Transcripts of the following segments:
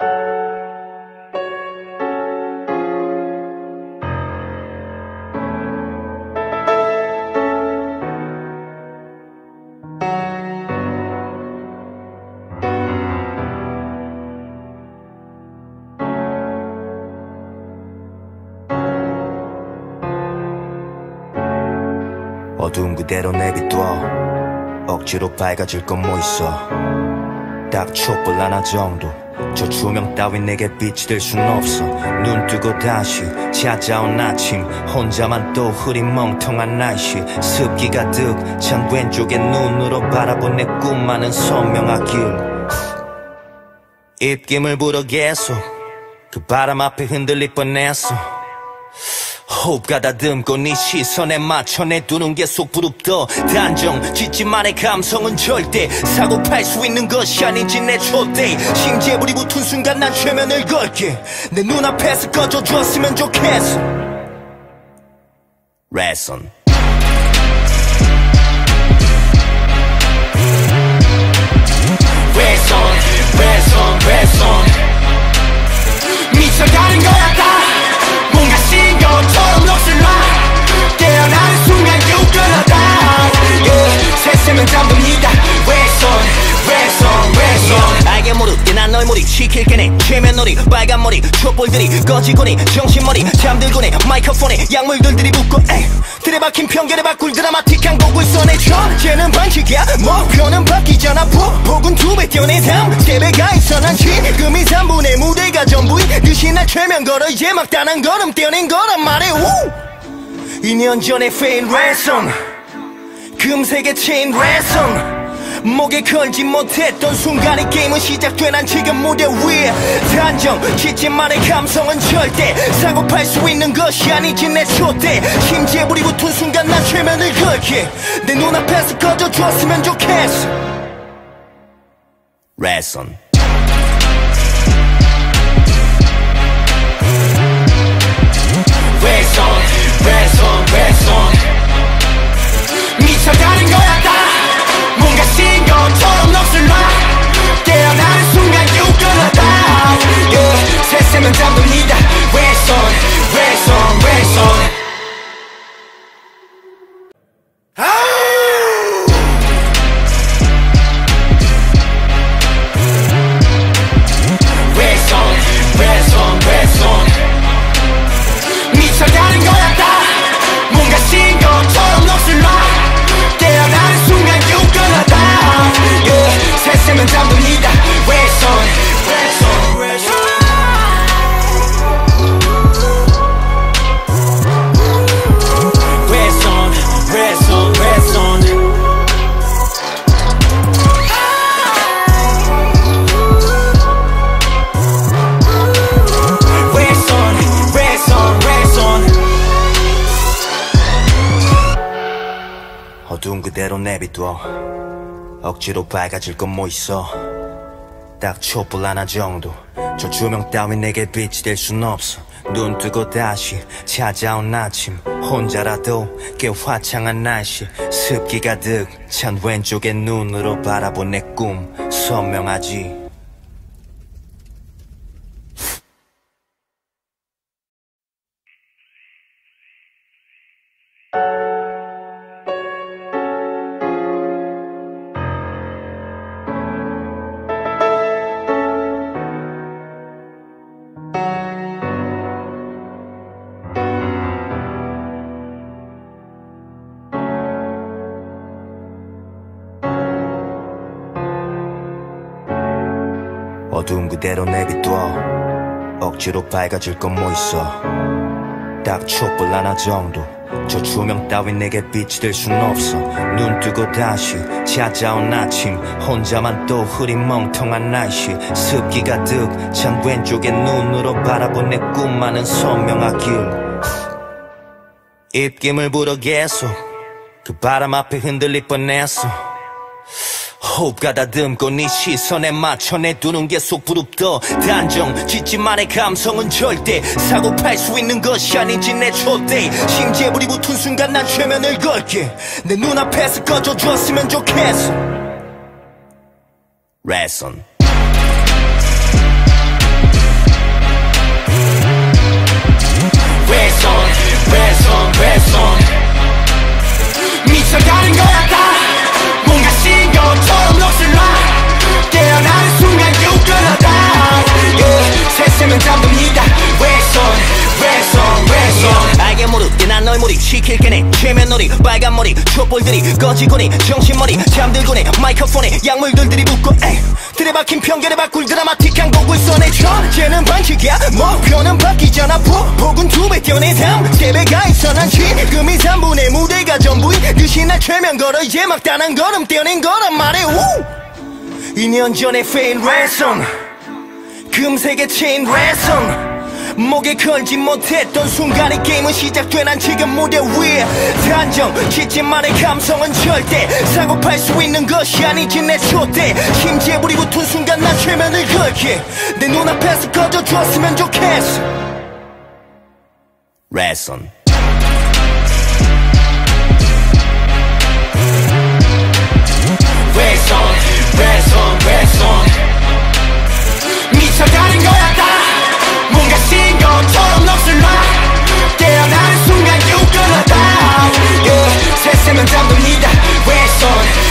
어두운 그대로 내비둬. 억지로 밝아질 건 뭐 있어. 딱 촛불 하나 정도. 저 조명 따윈 내게 빛이 될 순 없어. 눈 뜨고 다시 찾아온 아침, 혼자만 또 흐린 멍텅한 날씨. 습기 가득 찬 왼쪽의 눈으로 바라본 내 꿈만은 선명하길. 입김을 불어 계속 그 바람 앞에 흔들릴 뻔했어. 호흡 가다듬고 네 시선에 맞춰 내두는 게 속 부릅떠. 단정 짓지만의 감성은 절대 사고 팔 수 있는 것이 아닌지 내 촛대. 심지에 불이 붙은 순간 난 최면을 걸게. 내 눈앞에서 꺼져줬으면 좋겠어. 레슨 미쳐가는 거야 다. 뭔가 신경처럼 넋을 놔. 깨어나는 순간 you gonna die. 새세면 잠듭니다. 알게 모르게 난 널 몰입 시킬 게네. 최면놀이 빨간 머리 촛불들이 꺼지고니 정신머리 잠들고니 마이크폰에 약물들이 붙고 에이. 들에 박힌 편견에 바꿀 드라마틱한 곡을 써내줘. 쟤는 반칙이야 목표는 바뀌잖아. 폭은 2배 뛰어내 다음 3배가 있어. 난 지금이 3분의 무대가 전부인 듯이 날 최면 걸어. 이제 막 단한 걸음 떼어낸 거란 말해. 우! 2년 전에 페인 랜선 금색의 체인 랜선 목에 걸지 못했던 순간에 게임은 시작돼. 난 지금 무대 위에 단정 짓지만의 감성은 절대 사고 팔 수 있는 것이 아니지 내 촛대. 심지에 불이 붙은 순간 난 최면을 걸게. 내 눈앞에서 꺼져줬으면 좋겠어. 레슨 미쳐가는 거야 다. 뭔가 신경처럼 넋을 놔. 깨어나는 순간 you gonna die. 새세면 잠듭니다. 미쳐가는 거야 다. 뭔가 신경처럼 넋을 놔. 깨어나는 순간 you gonna die. 새세면 잠듭니다. 어두운 그대로 내비둬. 억지로 밝아질 건 뭐 있어. 딱 촛불 하나 정도. 저 조명 따윈 내게 빛이 될 순 없어. 눈 뜨고 다시 찾아온 아침, 혼자라도 꽤 화창한 날씨. 습기 가득 찬 왼쪽의 눈으로 바라본 내 꿈 선명하지. 어두운 그대로 내비둬. 억지로 밝아질 건 뭐 있어. 딱 촛불 하나 정도. 저 조명 따윈 내게 빛이 될 순 없어. 눈 뜨고 다시 찾아온 아침, 혼자만 또 흐린 멍텅한 날씨. 습기 가득 찬 왼쪽의 눈으로 바라본 내 꿈만은 선명하길. 입김을 불어 계속 그 바람 앞에 흔들릴 뻔했어. 호흡 가다듬고 네 시선에 맞춰 내두는 게 속 부릅떠. 단정 짓지만의 감성은 절대 사고 팔 수 있는 것이 아닌지 내 촛대. 심지에 불이 붙은 순간 난 최면을 걸게. 내 눈앞에서 꺼져줬으면 좋겠어. 레슨 왼손 미쳐가는 거야 다 뭔가 신경처럼 넋을 놔 깨어나는 순간 you gonna die 세세면 잠듭니다 왼손 알게 모르게 난 널 몰입 시킬 게네 최면놀이 빨간머리 촛불들이 꺼지고니 정신머리 잠들고니 마이크폰에 약물들이 붙고 들이박힌 편견에 바꿀 드라마틱한 곡을 써내줘 쟤는 반칙이야 목표는 바뀌잖아 폭은 2배 뛰어내 다음 3배가 있어 난 지금이 3분의 무대가 전부인 듯이 날 최면 걸어 이제 막 단한 걸음 떼어낸 거란 말해 2년 전에 페인 랜선 금색의 체인 랜선 목에 걸지 못했던 순간에 게임은 시작돼 난 지금 무대 위에 단정 짓지만의 감성은 절대 사고팔 수 있는 것이 아니지 내 촛대 심지에 불이 붙은 순간 난 최면을 걸게 내 눈앞에서 꺼져줬으면 좋겠어 레슨 왼손 미쳐가는 거야 다 뭔가 신경처럼 넋을 놔 깨어나는 순간 you gonna die 세세면 잠듭니다 왼손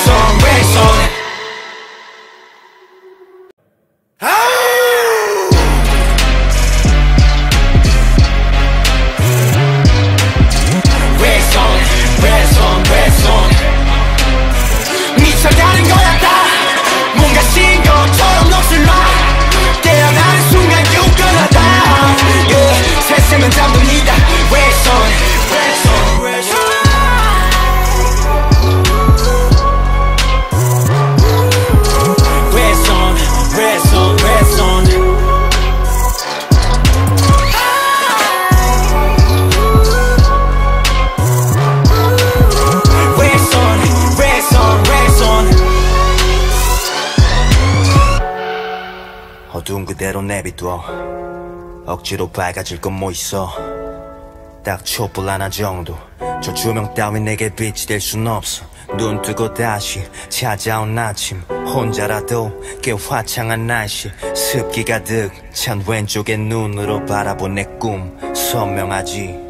미쳐가는 거야 다 뭔가 신경처럼 넋을 놔 깨어나는 순간 you gonna die 세세면 잠듭니다 왼손 어두운 그대로 내비둬 억지로 밝아질 건 뭐 있어 딱 촛불 하나 정도 저 조명 따윈 내게 빛이 될 순 없어 눈 뜨고 다시 찾아온 아침 혼자라도 꽤 화창한 날씨 습기 가득 찬 왼쪽의 눈으로 바라본 내 꿈 선명하지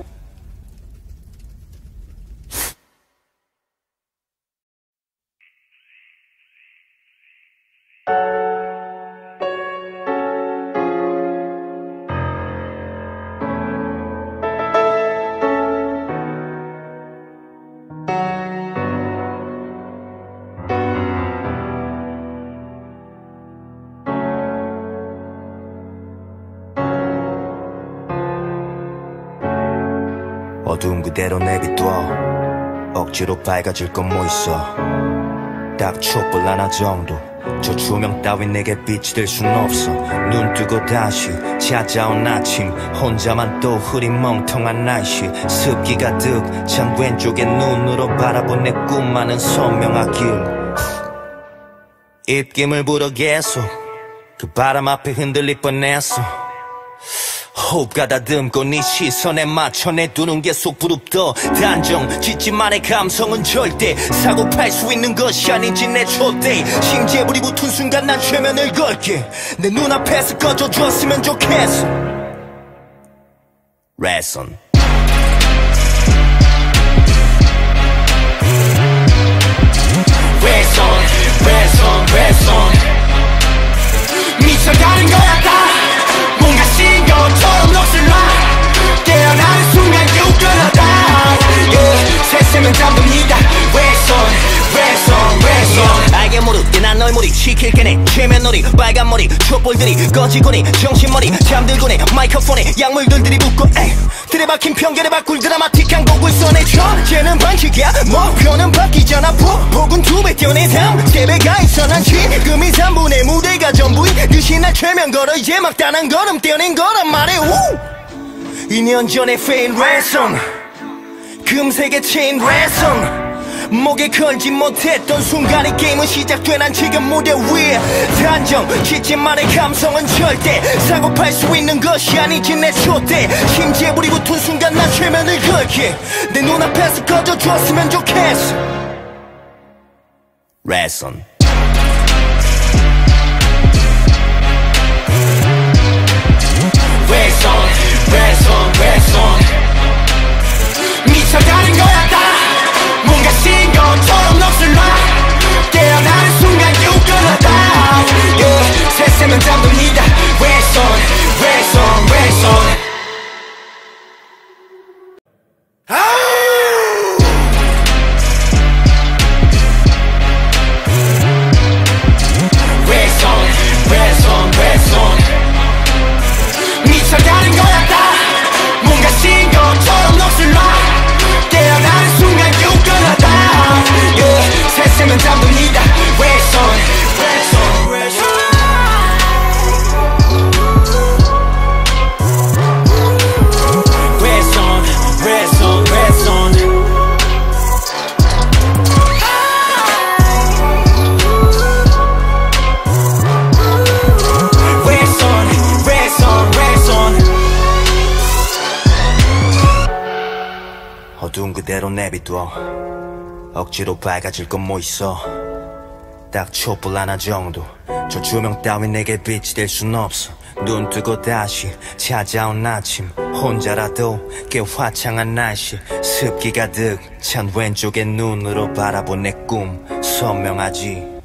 어두운 그대로 내비둬 억지로 밝아질 건 뭐 있어 딱 촛불 하나 정도 저 조명 따윈 내게 빛이 될 순 없어 눈 뜨고 다시 찾아온 아침 혼자만 또 흐린 멍텅한 날씨 습기 가득 찬 왼쪽의 눈으로 바라본 내 꿈만은 선명하길 입김을 불어 계속 그 바람 앞에 흔들릴 뻔했어 호흡 가다듬고 네 시선에 맞춰 내 두 눈 계속 부릅떠 단정 짓지만의 감성은 절대 사고팔 수 있는 것이 아닌지 내 촛대 심지에 불이 붙은 순간 난 최면을 걸게 내 눈앞에서 꺼져줬으면 좋겠어 레슨 왼손 미쳐가는 거야 다 뭔가 신경처럼 넋을 놔 깨어나는 순간 you gonna die 세세면 잠듭니다 왼손 알게 모르게 난 널 몰입 시킬 게네 최면놀이 빨간머리 촛불들이 꺼지고니 정신머리 잠들고니 마이크폰에 약물들이 붙고 들이박힌 편견에 바꿀 드라마틱한 곡을 써내줘 쟤는 반칙이야 목표는 바뀌잖아 폭은 2배 뛰어내 다음 3배가 있어 난 지금이 3분의 무대가 전부인 듯이 날 최면 걸어 이제 막 단한 걸음 떼어낸 거란 말해 2년 전에 페인 랜선 금색의 체인 랜선 목에 걸지 못했던 순간에 게임은 시작돼 난 지금 무대 위에 단정 짓지만의 감성은 절대 사고팔 수 있는 것이 아니지 내 촛대 심지에 불이 붙은 순간 난 최면을 걸게 내 눈앞에서 꺼져줬으면 좋겠어 레슨 왼손 그대로 내비둬 억지로 밝아질 건 뭐 있어 딱 촛불 하나 정도 저 조명 따윈 내게 빛이 될 순 없어 눈 뜨고 다시 찾아온 아침 혼자라도 꽤 화창한 날씨 습기 가득 찬 왼쪽의 눈으로 바라본 내 꿈 선명하지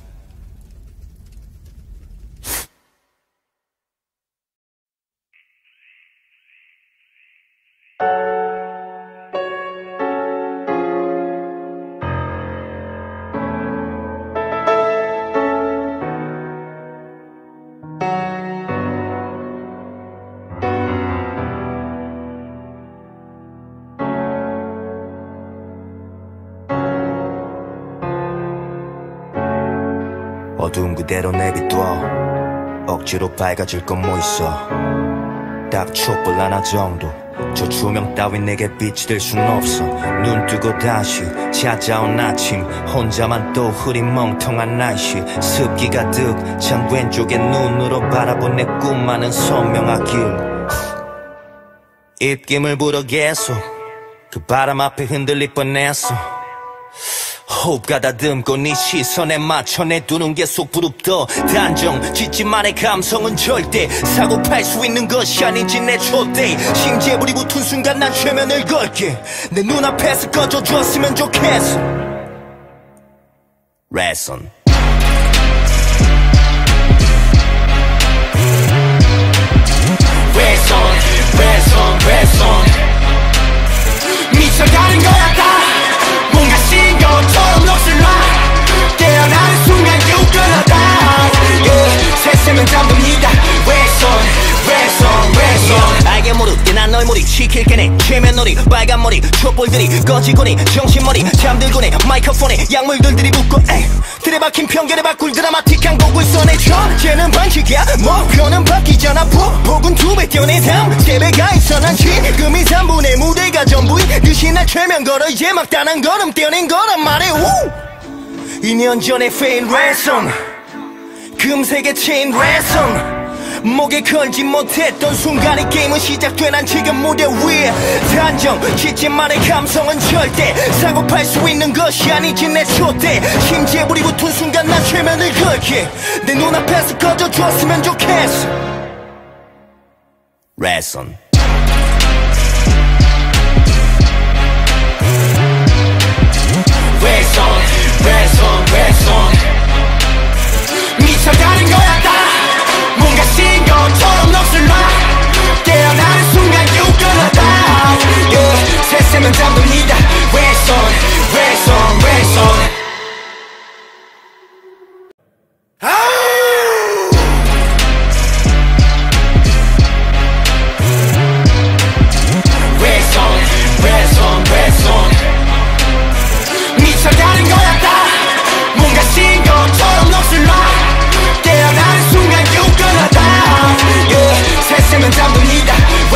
어두운 그대로 내비둬 억지로 밝아질 건 뭐 있어 딱 촛불 하나 정도 저 조명 따윈 내게 빛이 될 순 없어 눈 뜨고 다시 찾아온 아침 혼자만 또 흐린 멍텅한 날씨 습기 가득 찬 왼쪽의 눈으로 바라본 내 꿈만은 선명하길 입김을 불어 계속 그 바람 앞에 흔들릴 뻔했어 호흡 가다듬고 네 시선에 맞춰 내두는 게 속 부릅떠 단정 짓지만의 감성은 절대 사고 팔 수 있는 것이 아닌지 내 촛대 심재불이 붙은 순간 난 최면을 걸게 내 눈앞에서 꺼져줬으면 좋겠어 레슨 미쳐가는 거야 다 뭔가 신경처럼 넋을 놔 깨어나는 순간 유근하다 새세면 잠듭니다 알게 모르게 난 널 몰입 시킬게 내 최면놀이 빨간머리 촛불들이 꺼지고니 정신머리 잠들고니 마이크폰에 약물들이 붙고 들이박힌 편견에 바꿀 드라마틱한 곡을 써내 전제는 반칙이야 목표는 바뀌잖아 폭은 2배 뛰어내 삶 3배가 있어 난 지금이 3분의 무대가 전부인 듯이 날 최면 걸어 이제 막 단한 걸음 떼어낸 거란 말해 2년 전에 페인 랜선 금색의 체인 랜선 목에 걸지 못했던 순간 이 게임은 시작돼 난 지금 무대 위에 단정 짓지만의 감성은 절대 사고 팔 수 있는 것이 아니지 내 촛대 심재불이 붙은 순간 난 최면을 걸게 내 눈앞에서 꺼져줬으면 좋겠어 레슨 미쳐가는 거야 다 뭔가 신경처럼 넋을 놔 깨어나는 순간 유근하다 새세면 잠듭니다 미쳐가는 거야 다 뭔가 신경처럼 넋을 놔 깨어나는 순간 유근하다 새세면 잠듭니다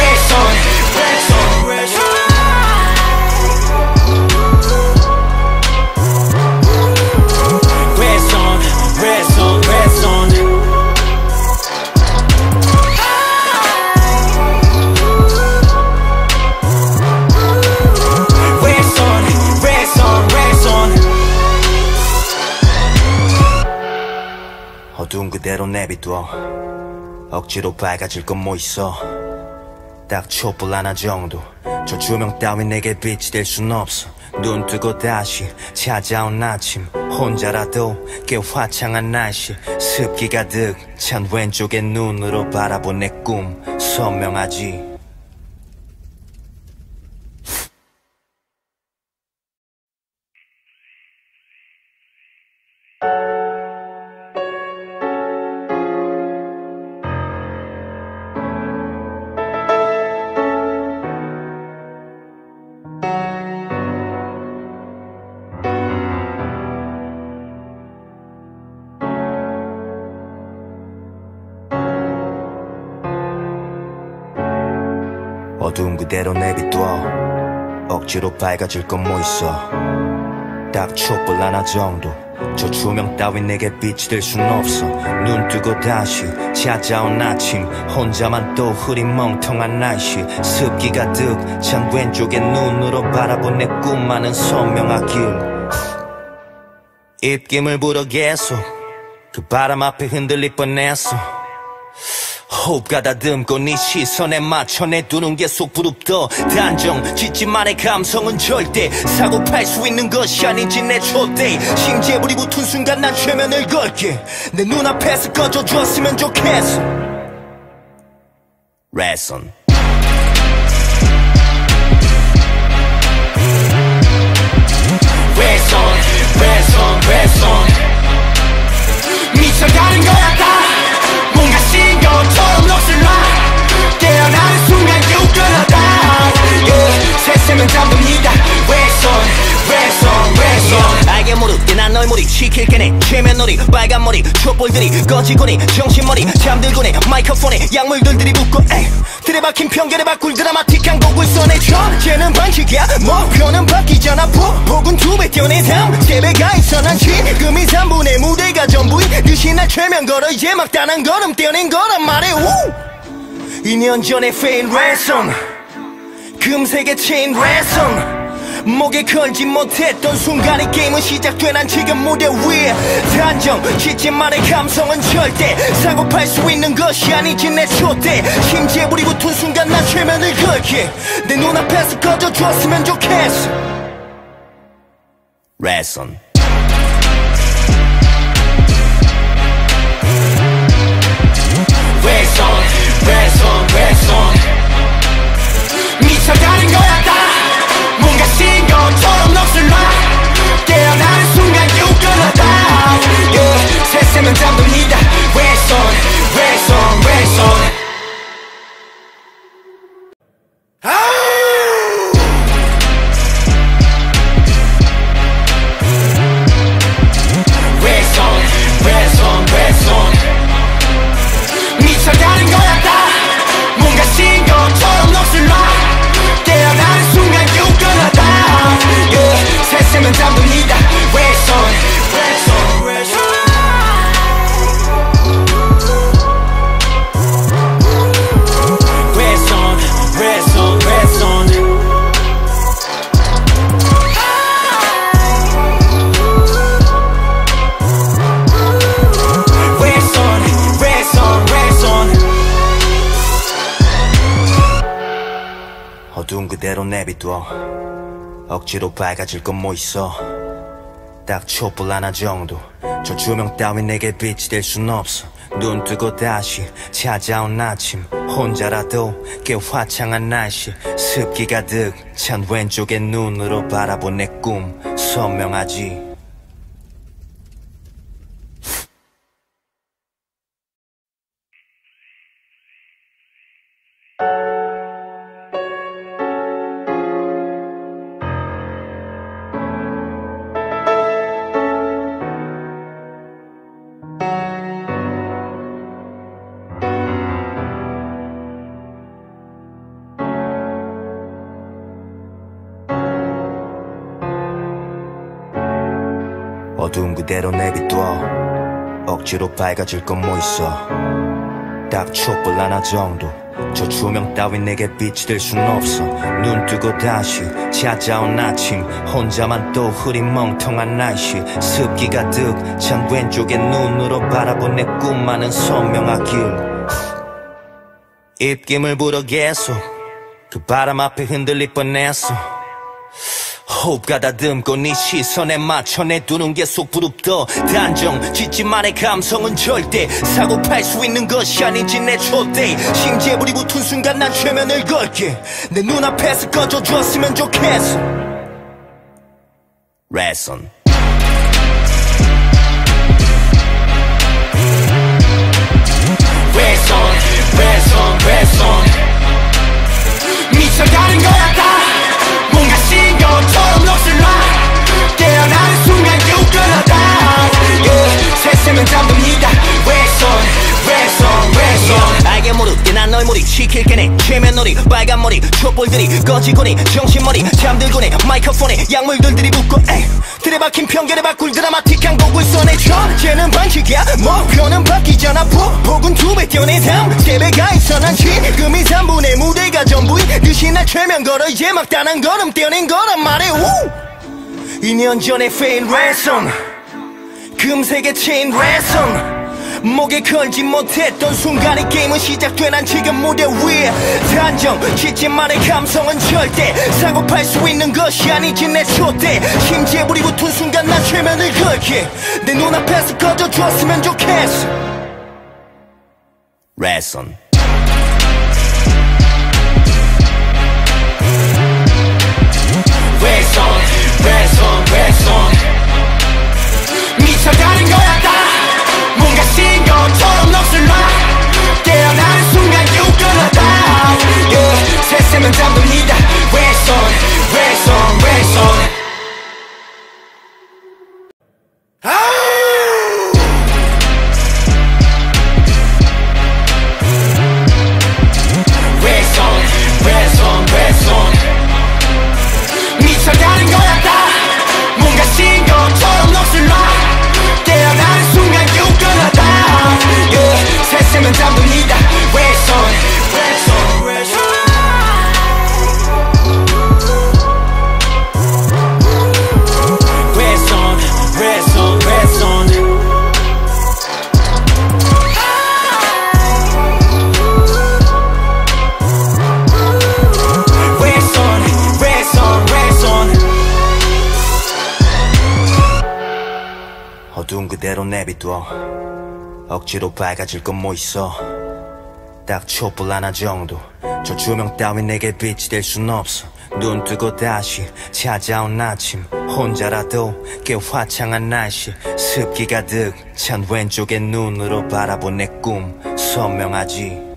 어두운 그대로 내비둬 억지로 밝아질 건 뭐 있어 딱 촛불 하나 정도 저 조명 따윈 내게 빛이 될 순 없어 눈 뜨고 다시 찾아온 아침 혼자라도 꽤 화창한 날씨 습기 가득 찬 왼쪽의 눈으로 바라본 내 꿈 선명하지 어두운 그대로 내비둬 억지로 밝아질 건 뭐 있어 딱 촛불 하나 정도 저 조명 따윈 내게 빛이 될 순 없어. 눈 뜨고 다시 찾아온 아침, 혼자만 또 흐린 멍텅한 날씨. 습기 가득 찬 왼쪽의 눈으로 바라본 내 꿈만은 선명하길. 입김을 불어 계속 그 바람 앞에 흔들릴 뻔했어. 호흡 가다듬고 네 시선에 맞춰 내두는 게 속 부릅떠. 단정 짓지만의 감성은 절대 사고 팔 수 있는 것이 아닌지 내 촛대. 심재불이 붙은 순간 난 최면을 걸게. 내 눈앞에서 꺼져줬으면 좋겠어. 레슨 미쳐가는 거야 다. 뭔가 신경처럼 넋을 놔. 깨어나는 순간 유근하다. 새세면 잠듭니다. 알게 모르게 난 널 몰입 시킬게 내 최면놀이. 빨간 머리 촛불들이 꺼지고니 정신머리 잠들고니 마이크폰에 약물들이 붙고 틀에 박힌 편견에 바꿀 드라마틱한 곡을 써내줘. 쟤는 반칙이야 목표는 바뀌잖아. 폭은 2배 뛰어내 삶 3배가 있어. 난 지금 이 3분의 무대가 전부인 듯이 날 최면 걸어. 이제 막 단한 걸음 떼어낸 거란 말해. 2년 전에 fail ransom 금색의 체인 ransom 목에 걸지 못했던 순간 이 게임은 시작돼. 난 지금 무대 위에 단정 짓지만의 감성은 절대 사고 팔 수 있는 것이 아니지 내 촛대. 심재불이 붙은 순간 난 최면을 걸게. 내 눈앞에서 꺼져줬으면 좋겠어. 레슨 미쳐가는 거야 다. 뭔가 신경처럼 넋을 놔. 깨어나는 순간 유근하다. 새세면 잠듭니다. 미쳐가는 거야 다. 뭔가 신경처럼 넋을 놔. 깨어나는 순간 유근하다. 새세면 잠듭니다. 어두운 그대로 내비둬. 억지로 밝아질 건 뭐 있어. 딱 촛불 하나 정도. 저 조명 따윈 내게 빛이 될 순 없어. 눈 뜨고 다시 찾아온 아침, 혼자라도 꽤 화창한 날씨. 습기 가득 찬 왼쪽의 눈으로 바라본 내 꿈 선명하지. 어두운 그대로 내비둬. 억지로 밝아질 건 뭐 있어. 딱 촛불 하나 정도. 저 조명 따윈 내게 빛이 될 순 없어. 눈 뜨고 다시 찾아온 아침, 혼자만 또 흐린 멍텅한 날씨. 습기 가득 찬 왼쪽의 눈으로 바라본 내 꿈만은 선명하길. 입김을 불어 계속 그 바람 앞에 흔들릴 뻔했어. 호흡 가다듬고 네 시선에 맞춰 내두는 게 속 부릅떠. 단정 짓지만의 감성은 절대 사고 팔 수 있는 것이 아닌지 내 촛대. 심재불이 붙은 순간 난 최면을 걸게. 내 눈앞에서 꺼져줬으면 좋겠어. 레슨 미쳐가는 거야 다. 뭔가 신경처럼 넋을 놔. 깨어나는 순간 유근하다. 새세면 잠듭니다. 알게 모르게 난 널 널머리 시킬 게네 최면놀이 빨간 머리 촛불들이 꺼지고니 정신머리 잠들고니 마이크폰에 약물들이 붙고 들이박힌 편견에 바꿀 드라마틱한 곡을 써내줘 쟤는 반칙이야 목표는 바뀌잖아 폭은 2배 뛰어내 다음 3배가 있어 난 지금 이 3분의 무대가 전부인 듯이 날 최면 걸어 이제 막 단한 걸음 떼어낸 거란 말해 2년 전에 fail ransom 금색의 체인 ransom 목에 걸지 못했던 순간 이 게임은 시작돼 난 지금 무대 위에 단정 짓지만의 감성은 절대 사고팔 수 있는 것이 아니지 내 촛대 심지에 불이 붙은 순간 난 최면을 걸게 내 눈앞에서 꺼져줬으면 좋겠어 레슨 미쳐가는 거야 다 뭔가 신경처럼 넋을 놔 깨어나는 순간 you gonna die yeah. 세세면 잠듭니다 Reson 미쳐가는 거야 다 뭔가 신경처럼 넋을 놔 깨어나는 순간 you gonna die yeah. 세세면 잠듭니다 Reson 어두운 그대로 내비둬 억지로 밝아질 건 뭐 있어 딱 촛불 하나 정도 저 조명 따윈 내게 빛이 될 순 없어 눈 뜨고 다시 찾아온 아침 혼자라도 꽤 화창한 날씨 습기 가득 찬 왼쪽의 눈으로 바라본 내 꿈 선명하지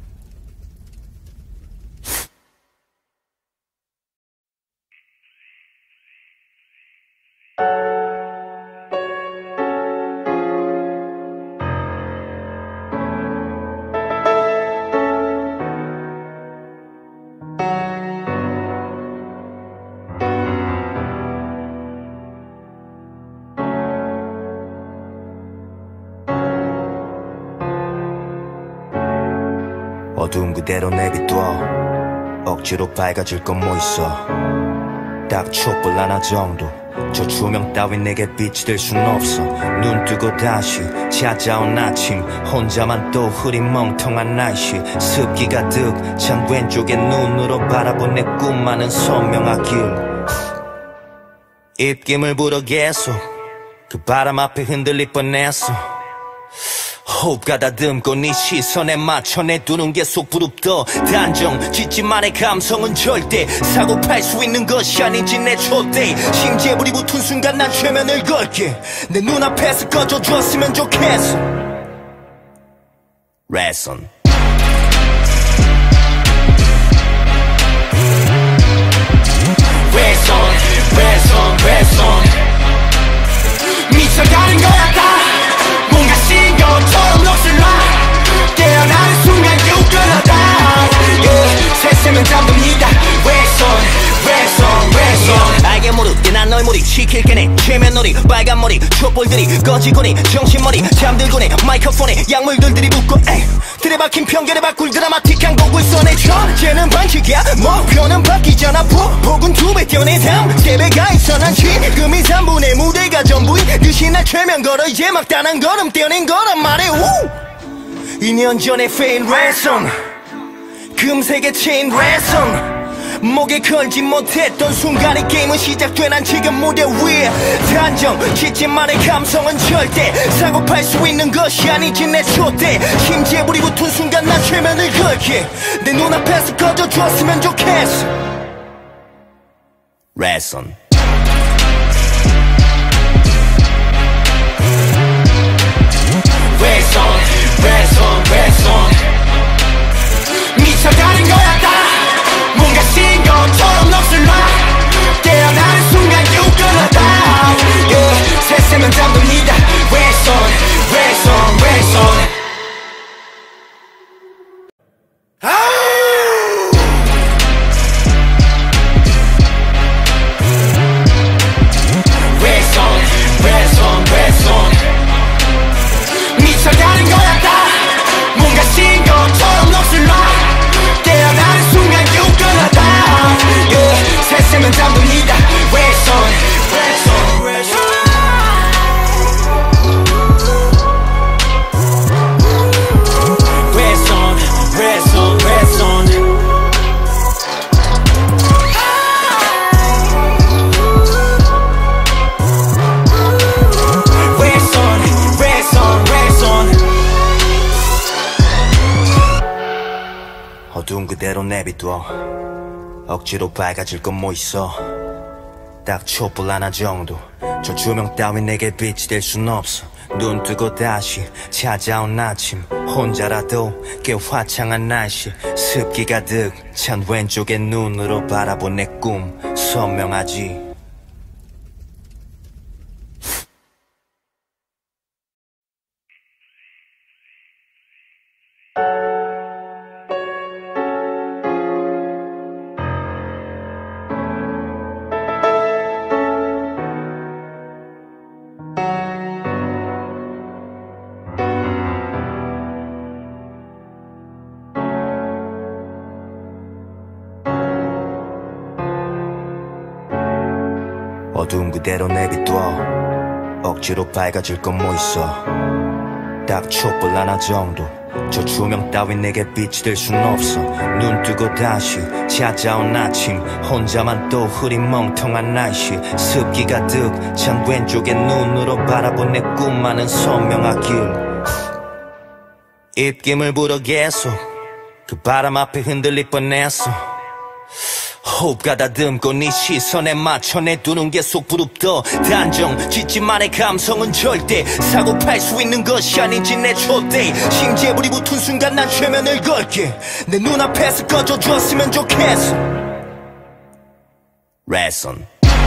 어두운 그대로 내비둬 억지로 밝아질 건 뭐 있어 딱 촛불 하나 정도 저 조명 따윈 내게 빛이 될 순 없어 눈 뜨고 다시 찾아온 아침 혼자만 또 흐린 멍텅한 날씨 습기 가득 찬 왼쪽의 눈으로 바라본 내 꿈만은 선명하길 입김을 불어 계속 그 바람 앞에 흔들릴 뻔했어 호흡 가다듬고 네 시선에 맞춰 내두는 게 속 부릅떠 단정 짓지만의 감성은 절대 사고팔 수 있는 것이 아닌지 내 촛대 심지에 불이 붙은 순간 난 최면을 걸게 내 눈앞에서 꺼져줬으면 좋겠어 레슨 미쳐가는 거야 다 뭔가 신경처럼 넋을 놔 깨어나는 순간 you gonna die yeah. 세세면 잠듭니다 Reson 알게 모르게 난 널 몰입 시킬 게네 최면놀이 빨간 머리 촛불들이 꺼지고니 정신머리 잠들고니 마이크폰에 약물들이 붙고 들이박힌 편견에 바꿀 드라마틱한 곡을 써내줘 쟤는 반칙이야 목표는 바뀌잖아 폭은 2배 뛰어내 다음 3배가 있어 난 지금 이 3분의 무대가 전부인 듯이 날 최면 걸어 이제 막 단한 걸음 떼어낸 거란 말해 2년 전에 fail ransom 금색의 체인 ransom 목에 걸지 못했던 순간 이 게임은 시작돼 난 지금 무대 위에 단정 짓지만의 감성은 절대 사고팔 수 있는 것이 아니지 내 촛대 심지에 불이 붙은 순간 난 최면을 걸게 내 눈앞에서 꺼져줬으면 좋겠어 레슨 미쳐가는 거야 다 뭔가 신경처럼 넋을 놔 깨어나는 순간 you gonna die yeah. 세세면 잠듭니다 Reson 어두운 그대로 내비둬. 억지로 밝아질 건 뭐 있어. 딱 촛불 하나 정도. 저 조명 따윈 내게 빛이 될 순 없어. 눈 뜨고 다시 찾아온 아침, 혼자라도 꽤 화창한 날씨. 습기 가득 찬 왼쪽의 눈으로 바라본 내 꿈 선명하지. 어두운 그대로 내비둬. 억지로 밝아질 건 뭐 있어. 딱 촛불 하나 정도. 저 조명 따윈 내게 빛이 될 순 없어. 눈 뜨고 다시 찾아온 아침, 혼자만 또 흐린 멍텅한 날씨. 습기 가득 찬 왼쪽의 눈으로 바라본 내 꿈만은 선명하길. 입김을 불어 계속 그 바람 앞에 흔들릴 뻔했어. 호흡 가다듬고 네 시선에 맞춰 내두는 게 속 부릅떠. 단정 짓지만의 감성은 절대 사고팔 수 있는 것이 아닌지 내 촛대. 심지에 불이 붙은 순간 난 최면을 걸게. 내 눈앞에서 꺼져줬으면 좋겠어. 레슨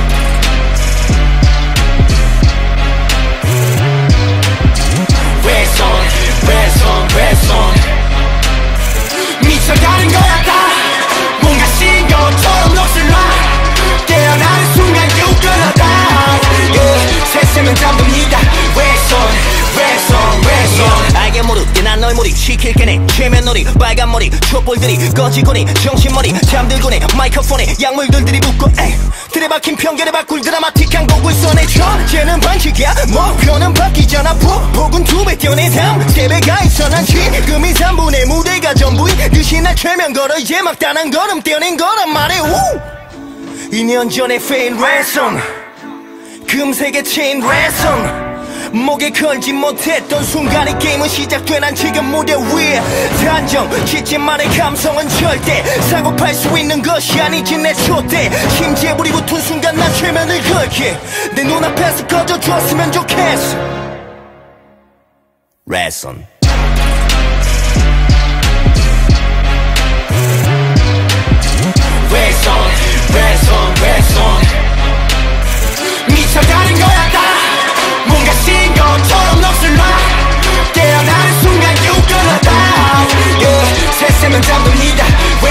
미쳐가는 거야 다. 뭔가 신경처럼 넋을 놔. 깨어나는 순간 유근하다. 새세면 잠듭니다. 알게 모르게 난 널 몰입시킬 게네. 최면놀이 빨간머리 촛불들이 꺼지고니 정신머리 잠들고니 마이크폰에 약물들이 붙고 들이박힌 편견에 바꿀 드라마틱한 곡을 써내줘. 쟤는 반칙이야 목표는 바뀌잖아. 폭은 2배 뛰어내 다음 3배가 있어. 난 지금이 3분의 무대가 전부인 듯이 날 최면 걸어. 이제 막 단한 걸음 떼어낸 거란 말해. 2년 전에 페인 랜선 금색의 체인 랜선 목에 걸지 못했던 순간에 게임은 시작돼. 난 지금 무대 위에 단정 짓지만의 감성은 절대 사고팔 수 있는 것이 아니지 내 촛대. 심지에 불이 붙은 순간 난 최면을 걸게. 내 눈앞에서 꺼져줬으면 좋겠어. 레슨 미쳐가는 거야 다. 뭔가 신경처럼 넋을 놔. 깨어나는 순간 유근하다. 새세면 잠듭니다.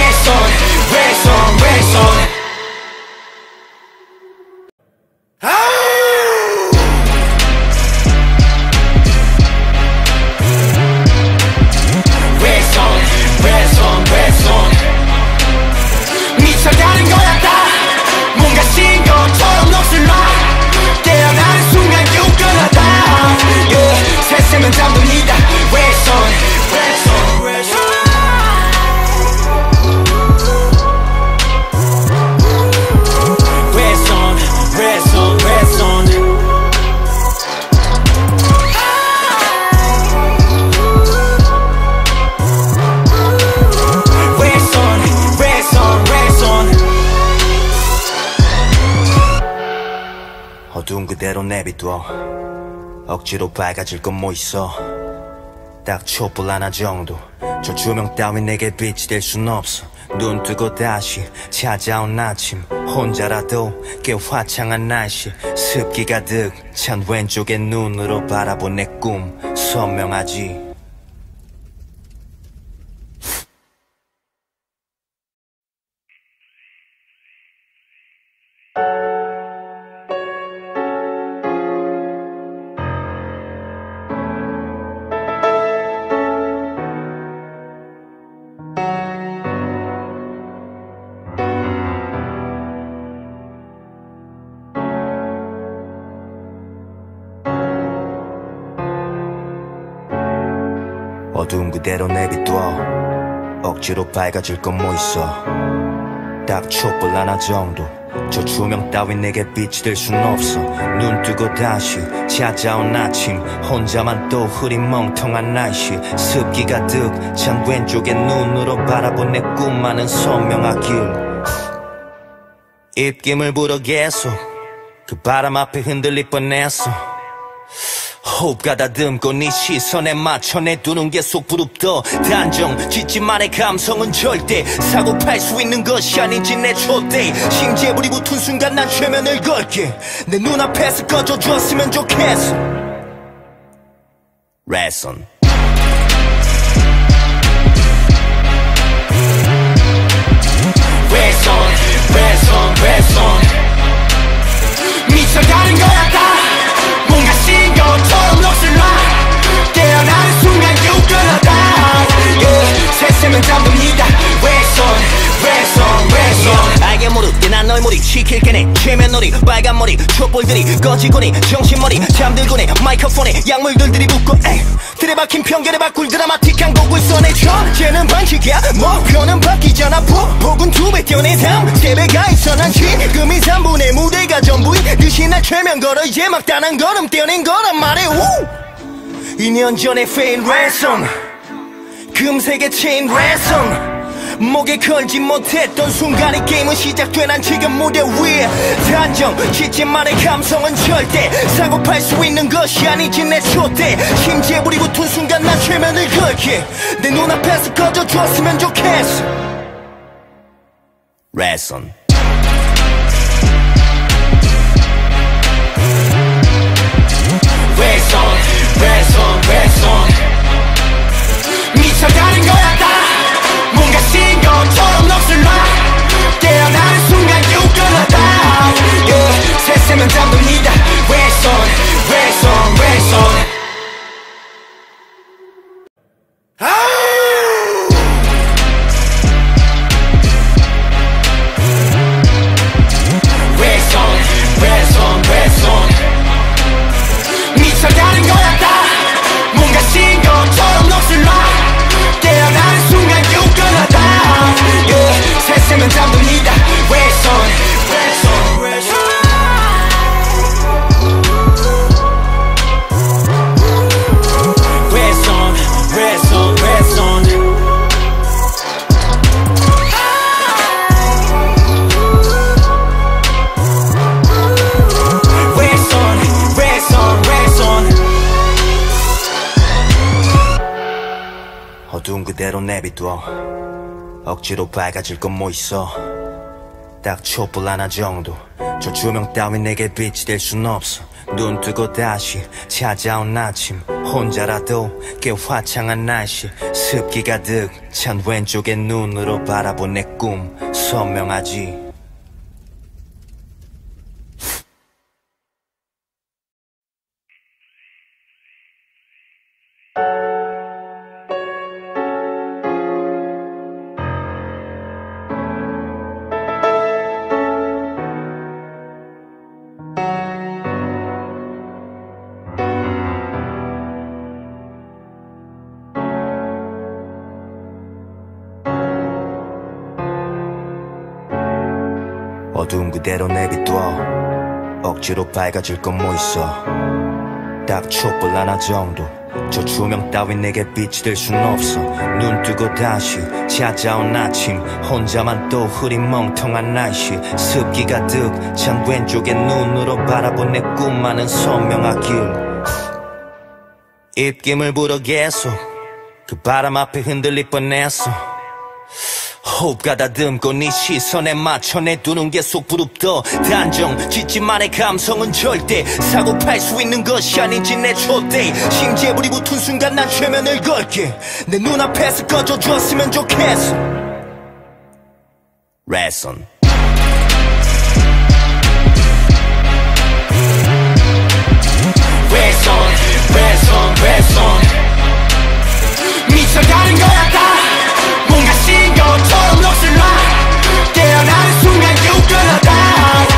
미쳐가는 거야 다. 뭔가 신경처럼 넋을 놔. 깨어나는 순간 유근하다. 새세면 잠듭니다. 어두운 그대로 내비둬. 억지로 밝아질 건 뭐 있어. 딱 촛불 하나 정도. 저 조명 따윈 내게 빛이 될 순 없어. 눈 뜨고 다시 찾아온 아침, 혼자라도 꽤 화창한 날씨. 습기 가득 찬 왼쪽의 눈으로 바라본 내 꿈 선명하지. 어두운 그대로 내비둬. 억지로 밝아질 건 뭐 있어. 딱 촛불 하나 정도. 저 조명 따윈 내게 빛이 될 순 없어. 눈 뜨고 다시 찾아온 아침, 혼자만 또 흐린 멍텅한 날씨. 습기 가득 찬 왼쪽의 눈으로 바라본 내 꿈만은 선명하길. 입김을 불어 계속 그 바람 앞에 흔들릴 뻔했어. 호흡 가다듬고 네 시선에 맞춰 내두는 계속 부릅떠. 단정 짓지만의 감성은 절대 사고 팔 수 있는 것이 아닌지 내 촛대. 심재불이 붙은 순간 난 최면을 걸게. 내 눈앞에서 꺼져줬으면 좋겠어. 레슨 미쳐가는 거야 다 뭔가 신경처럼 넋을 놔. 깨어나는 순간 유근하다. 새세면 잠듭니다. 알게 모르게 난 널 몰입시킬 게네. 최면놀이 빨간머리 촛불들이 꺼지고니 정신머리 잠들고니 마이크폰에 약물들이 붙고 틀에 박힌 편견에 바꿀 드라마틱한 곡을 써내줘. 쟤는 반칙이야 목표는 바뀌잖아. 폭은 2배 뛰어내 3세배가 있어. 난 지금이 3분의 무대가 전부인 듯이 날 최면 걸어. 이제 막 단한 걸음 떼어낸 거란 말해. 2년 전에 fail ransom 금색의 체인 ransom 목에 걸지 못했던 순간 이 게임은 시작돼. 난 지금 무대 위에 단정 짓지만의 감성은 절대 사고 팔 수 있는 것이 아니지 내 촛대. 심재불이 붙은 순간 난 최면을 걸게. 내 눈앞에서 꺼져줬으면 좋겠어. 레슨 미쳐가는 거야 다 뭔가 신경처럼 넋을 놔. 깨어나는 순간 유근하다. 새세면 잠듭니다. 미쳐가는 거야 다 뭔가 신경처럼 넋을 놔. 깨어나는 순간 유근하다. 새세면 잠듭니다. 어두운 그대로 내비둬. 억지로 밝아질 건 뭐 있어. 딱 촛불 하나 정도. 저 조명 따윈 내게 빛이 될 순 없어. 눈 뜨고 다시 찾아온 아침, 혼자라도 꽤 화창한 날씨. 습기 가득 찬 왼쪽의 눈으로 바라본 내 꿈 선명하지. 어두운 그대로 내비둬. 억지로 밝아질 건 뭐 있어. 딱 촛불 하나 정도. 저 조명 따윈 내게 빛이 될 순 없어. 눈 뜨고 다시 찾아온 아침, 혼자만 또 흐린 멍텅한 날씨. 습기 가득 찬 왼쪽의 눈으로 바라본 내 꿈만은 선명하길. 입김을 불어 계속 그 바람 앞에 흔들릴 뻔했어. 호흡 가다듬고 네 시선에 맞춰 내두는 계속 부릅떠. 단정 짓지만의 감성은 절대 사고 팔 수 있는 것이 아닌지 내 촛대. 심재불이 붙은 순간 난 최면을 걸게. 내 눈앞에서 꺼져줬으면 좋겠어. 레슨 미쳐가는 거야 다 뭔가 신경처럼 넋을 놔. 깨어나는 순간 유근하다.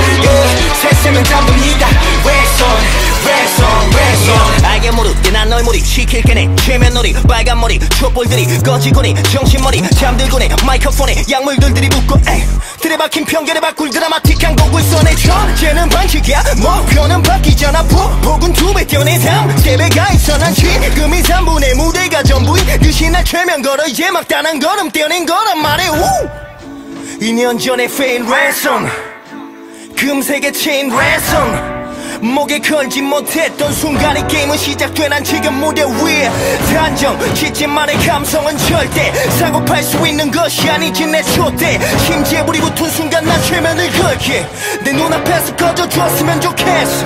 새세면 잠듭니다. 알게 모르게 난 널 머리 시킬 게네 최면놀이 빨간 머리 촛불들이 꺼지고니 정신머리 잠들고니 마이크폰에 약물들이 붙고 에이 들이박힌 편견에 바꿀 드라마틱한 곡을 써내줘 쟤는 반칙이야 목표는 바뀌잖아 폭은 2배 뛰어내 삶 3배가 있어 난 지금이 3분의 무대가 전부인 듯이 날 최면 걸어 이제 막 단한 걸음 뛰어낸 거란 말해 우 2년 전에 페인 랜선 금색의 체인 랜선 목에 걸지 못했던 순간 이 게임은 시작돼 난 지금 무대 위에 단정 짓지만의 감성은 절대 사고팔 수 있는 것이 아니지 내 촛대 심지에 불이 붙은 순간 난 최면을 걸게 내 눈앞에서 꺼져줬으면 좋겠어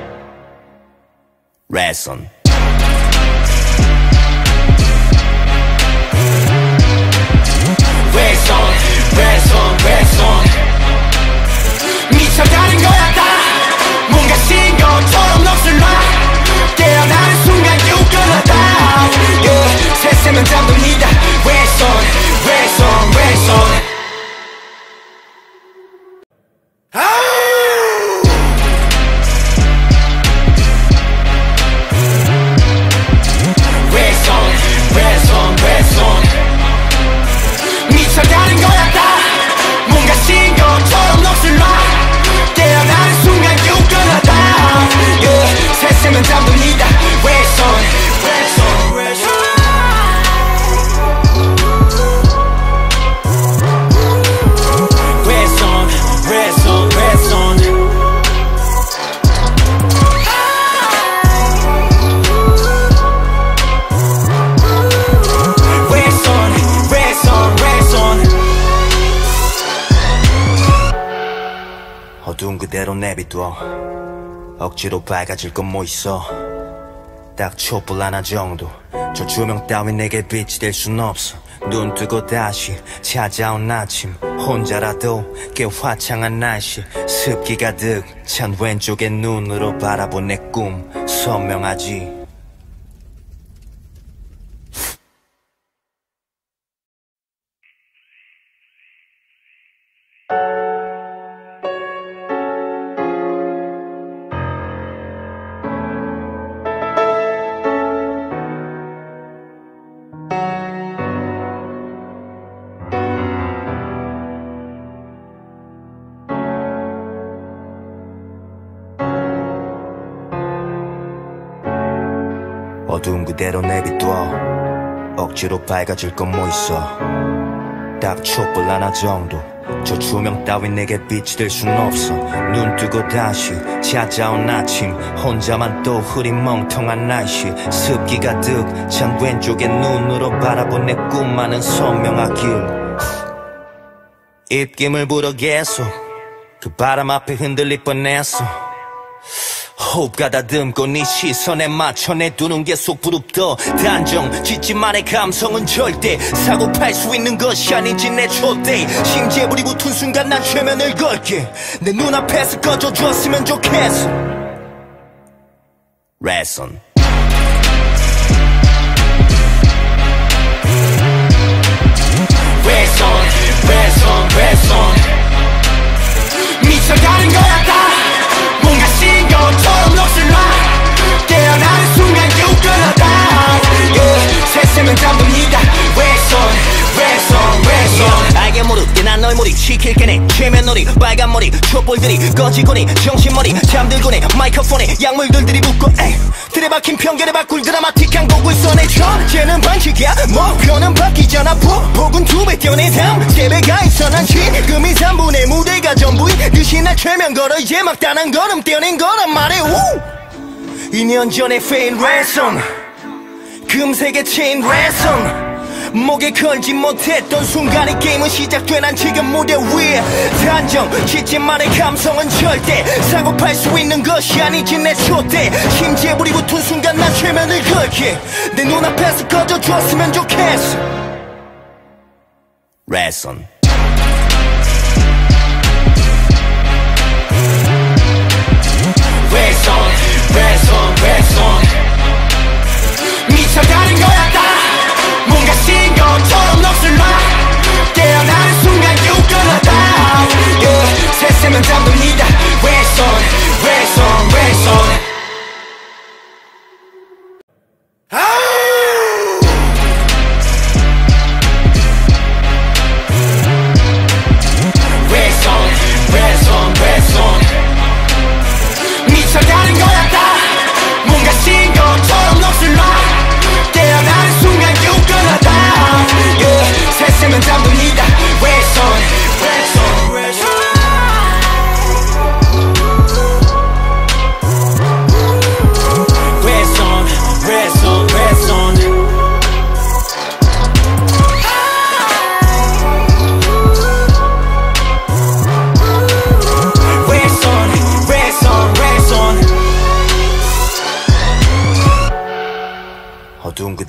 레슨 래선 미쳐가는 거야 다 뭔가 신고처럼 넋을 놔 깨어나는 순간 you gonna die yeah. 새세면 잠듭니다 래선 미쳐가는 거야 다 뭔가 신고처럼 넋을 놔 깨어나는 순간 you gonna die yeah. 새세면 잠듭니다 래선 어두운 그대로 내비둬 억지로 밝아질 건 뭐 있어 딱 촛불 하나 정도 저 조명 따윈 내게 빛이 될 순 없어 눈 뜨고 다시 찾아온 아침 혼자라도 꽤 화창한 날씨 습기 가득 찬 왼쪽의 눈으로 바라본 내 꿈 선명하지 어두운 그대로 내비둬 억지로 밝아질 건 뭐 있어 딱 촛불 하나 정도 저 조명 따윈 내게 빛이 될 순 없어 눈 뜨고 다시 찾아온 아침 혼자만 또 흐린 멍텅한 날씨 습기 가득 찬 왼쪽의 눈으로 바라본 내 꿈만은 선명하길 입김을 불어 계속 그 바람 앞에 흔들릴 뻔했어 호흡 가다듬고 네 시선에 맞춰 내 두 눈 계속 부릅떠 단정 짓지만의 감성은 절대 사고팔 수 있는 것이 아닌지 내 촛대 심지에 불이 붙은 순간 난 최면을 걸게 내 눈앞에서 꺼져줬으면 좋겠어 레슨 미쳐가는 거야 다 뭔가 신고처럼 넋을 놔 깨어나는 순간 you gonna die yeah. 새세면 잠듭니다 래선 알게 모르게 난 널 머리 시킬 게네 최면놀이 빨간 머리 촛불들이 꺼지고니 정신머리 잠들고니 마이크폰에 약물들이 붙고 에이 들이박힌 편견에 바꿀 드라마틱한 곡을 써내줘 쟤는 반칙이야 목표는 바뀌잖아 폭은 2배 뛰어내 삶 3배가 있어 난 지금이 3분의 무대가 전부인 듯이 날 최면 걸어 이제 막 단한 걸음 뛰어낸 거란 말해 우 2년 전에 페인 랜선 금색의 체인 랜선 목에 걸지 못했던 순간 이 게임은 시작돼 난 지금 무대 위에 단정 짓지만의 감성은 절대 사고팔 수 있는 것이 아니지 내 촛대 심지에 불이 붙은 순간 난 최면을 걸게 내 눈앞에서 꺼져줬으면 좋겠어 레슨 미쳐가는 거야 다 뭔가 신고처럼 넋을 놔 깨어나는 순간 you gonna die yeah. 새세면 잠듭니다 래선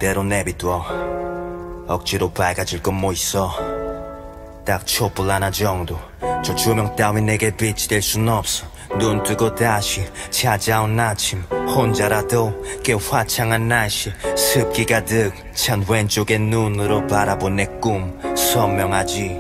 그대로 내비둬. 억지로 밝아질 건 뭐 있어. 딱 촛불 하나 정도. 저 조명 따윈 내게 빛이 될 순 없어. 눈 뜨고 다시 찾아온 아침, 혼자라도 꽤 화창한 날씨. 습기 가득 찬 왼쪽의 눈으로 바라본 내 꿈 선명하지.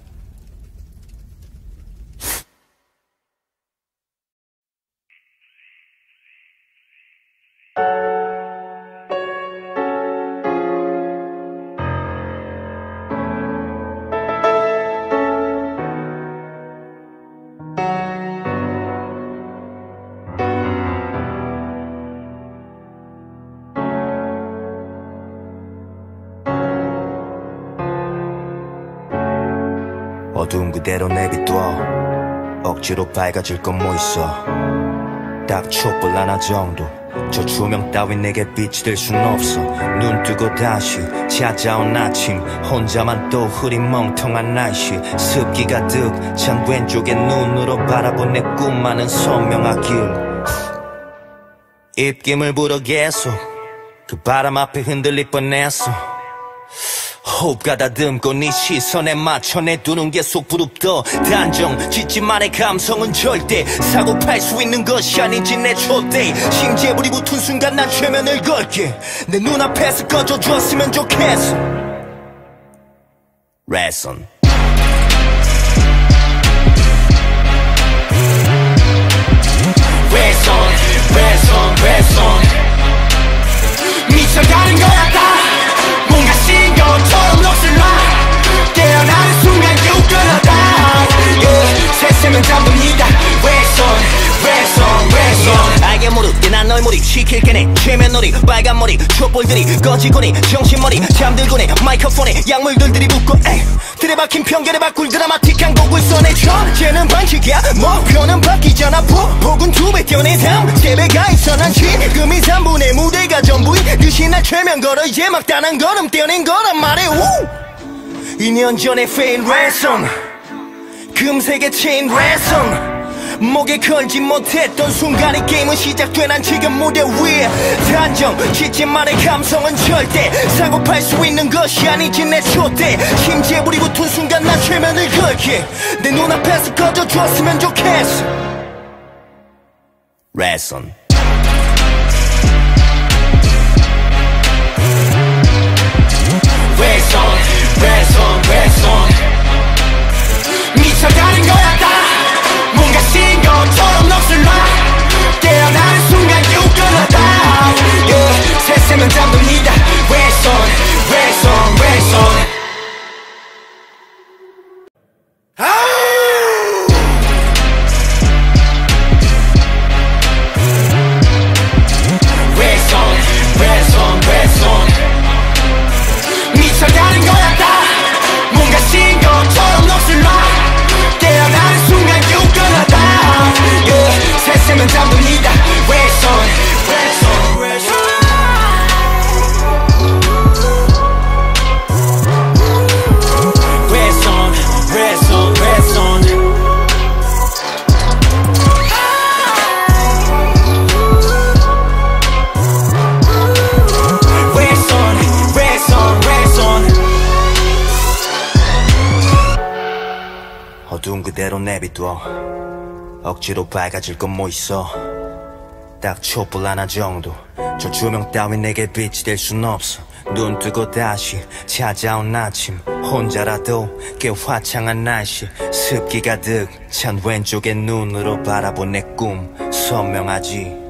어두운 그대로 내비둬. 억지로 밝아질 건 뭐 있어. 딱 촛불 하나 정도. 저 조명 따윈 내게 빛이 될 순 없어. 눈 뜨고 다시 찾아온 아침, 혼자만 또 흐린 멍텅한 날씨. 습기 가득 찬 왼쪽의 눈으로 바라본 내 꿈만은 선명하길. 입김을 불어 계속 그 바람 앞에 흔들릴 뻔했어. 호흡 가다듬고 네 시선에 맞춰 내두는 게 속 부릅떠. 단정 짓지만의 감성은 절대 사고 팔 수 있는 것이 아니지 내 촛대. 심지에 불이 붙은 순간 난 최면을 걸게. 내 눈앞에서 꺼져줬으면 좋겠어. 레슨 미쳐가는 거야 다. 뭔가 신경처럼 넋을 놔. 깨어나는 순간 유끈하다. 세세면 잠듭니다. 알게 모르게 난 널 몰입 시킬 게네. 최면놀이 빨간머리 촛불들이 꺼지고니 정신머리 잠들고니 마이크폰에 약물들이 붙고 들이박힌 편견에 바꿀 드라마틱한 곡을 써내줘. 쟤는 반칙이야 목표는 바뀌잖아. 폭은 2배 뛰어내 다음 3배가 있어. 난 지금이 3분의 무대가 전부인 듯이 날 최면 걸어. 이제 막 단한 걸음 떼어낸 거란 말해. 2년 전에 페인 랜선 금색의 체인 랜선 목에 걸지 못했던 순간 이 게임은 시작돼. 난 지금 무대 위에 단정 짓지만의 감성은 절대 사고 팔 수 있는 것이 아니지 내 촛대. 심지에 불이 붙은 순간 난 최면을 걸게. 내 눈앞에서 꺼져줬으면 좋겠어. 레슨 미쳐가는 거야 다. 뭔가 신경처럼 넋을 놔. 깨어나는 순간 유끈하다. 세세면 잠듭니다. 미쳐가는 거야 다. 뭔가 신경처럼 넋을 놔. 깨어나는 순간 유끈하다. 세세면 잠듭니다. 어두운 그대로 내비둬. 억지로 밝아질 건 뭐 있어. 딱 촛불 하나 정도. 저 조명 따윈 내게 빛이 될 순 없어. 눈 뜨고 다시 찾아온 아침, 혼자라도 꽤 화창한 날씨. 습기 가득 찬 왼쪽의 눈으로 바라본 내 꿈 선명하지.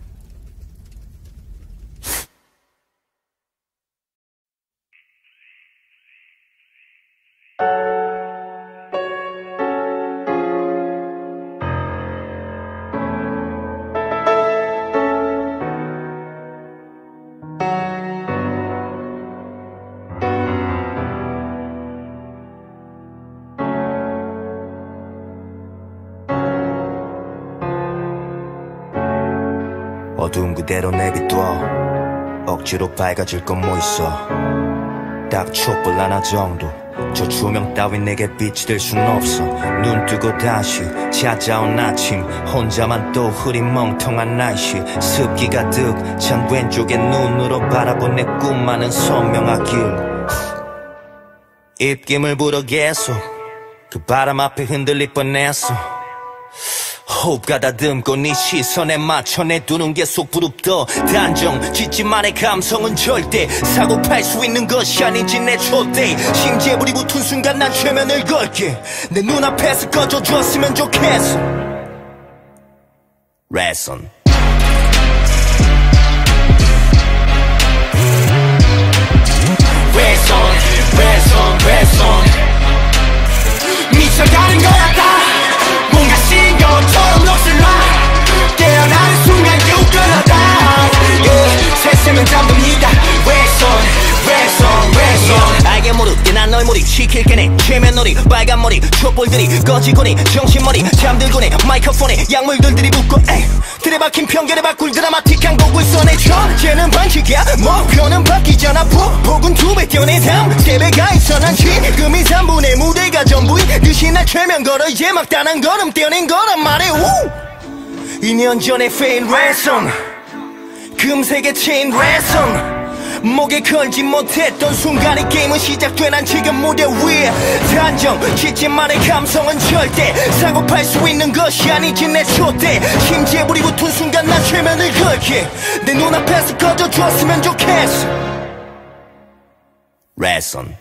어두운 그대로 내비둬. 억지로 밝아질 건 뭐 있어. 딱 촛불 하나 정도. 저 조명 따윈 내게 빛이 될 순 없어. 눈 뜨고 다시 찾아온 아침, 혼자만 또 흐린 멍텅한 날씨. 습기 가득 찬 왼쪽의 눈으로 바라본 내 꿈만은 선명하길. 입김을 불어 계속 그 바람 앞에 흔들릴 뻔했어. 호흡 가다듬고 네 시선에 맞춰 내두는 게 속 부릅떠. 단정 짓지만의 감성은 절대 사고 팔 수 있는 것이 아닌지 내 촛대. 심지에 불이 붙은 순간 난 최면을 걸게. 내 눈앞에서 꺼져줬으면 좋겠어. 레슨 미쳐가는 거야 다 뭔가 신경처럼 넋을 놔. 깨어나는 순간 유근하다. 새세면 잠듭니다. 알게 모르게 난 널 몰입 시킬게 내 최면놀이. 빨간 머리 촛불들이 꺼지고니 정신머리 잠들고니 마이크폰에 약물들이 붙고 들이박힌 편견에 바꿀 드라마틱한 곡을 써내줘. 쟤는 반칙이야 목표는 바뀌잖아. 폭은 2배 뛰어내 다음 세배가 있어. 난 지금이 3분의 무대가 전부인 듯이 날 최면 걸어. 이제 막 단한 걸음 떼어낸 거란 말해. 2년 전에 fail ransom 금색의 체인 ransom 목에 걸지 못했던 순간에 게임은 시작돼. 난 지금 무대 위에 단정 짓지만의 감성은 절대 사고 팔 수 있는 것이 아니지 내 촛대. 심지에 불이 붙은 순간 난 최면을 걸게. 내 눈앞에서 꺼져줬으면 좋겠어. 레슨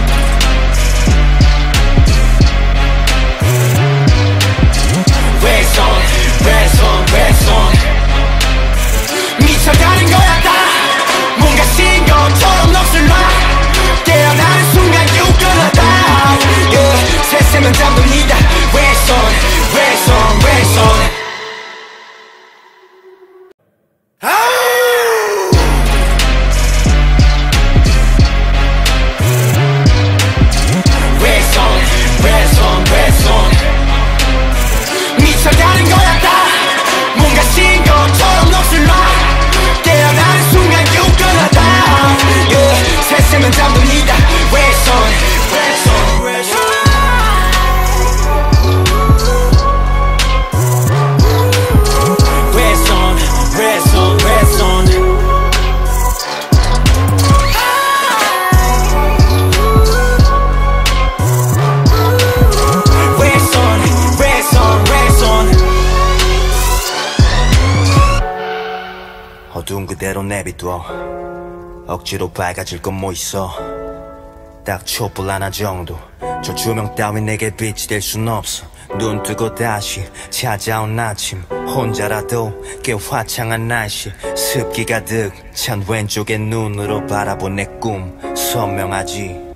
미쳐가는 거야 다 뭔가 신경처럼 넋을 놔. 깨어나는 순간 유근하다. 새세면 잠듭니다. 미쳐가는 거야 다 뭔가 신경처럼 넋을 놔. 깨어나는 순간 유근하다. 새세면 잠듭니다. 어두운 그대로 내비둬. 억지로 밝아질 건 뭐 있어. 딱 촛불 하나 정도. 저 조명 따윈 내게 빛이 될 순 없어. 눈 뜨고 다시 찾아온 아침, 혼자라도 꽤 화창한 날씨. 습기 가득 찬 왼쪽의 눈으로 바라본 내 꿈 선명하지.